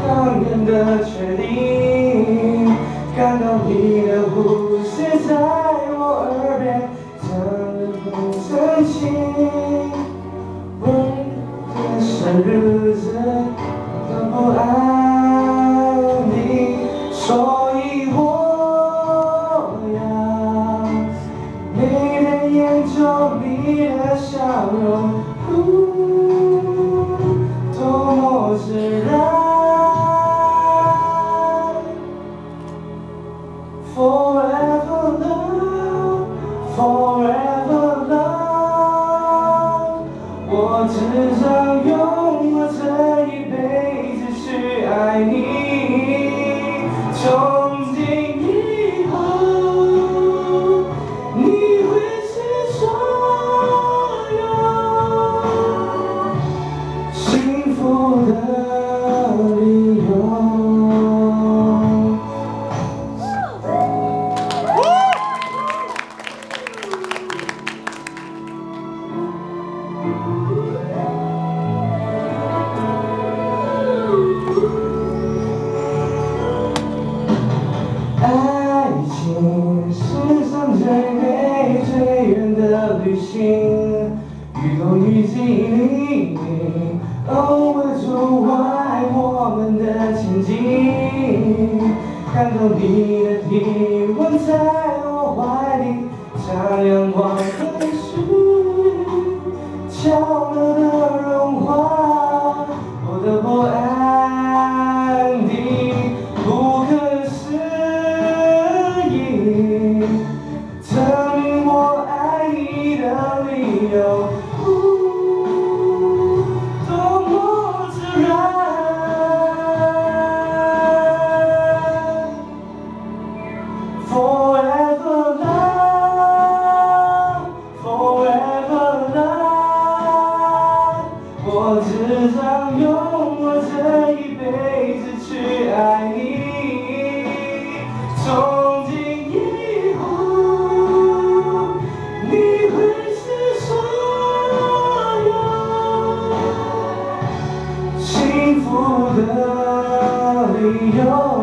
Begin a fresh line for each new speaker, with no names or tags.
当然的确定，感到你的呼吸在我耳边，真情。我的生日子都不安定，所以我要每天研究你的笑容，多么自然。Forever love, forever love， 我只想用我这一辈子去爱你。从今以后，你会是所有幸福的理由。爱情世上最美最远的旅行，雨后雨季里，偶尔阻碍我们的前进。感到你的体温在我怀里，像阳光的树，悄悄地融化我的不安定，不可思议，证明我爱你的理由，多么自然。Forever love, forever love， 我只想用我这一辈子去爱你。从今以后，你会是所有幸福的理由。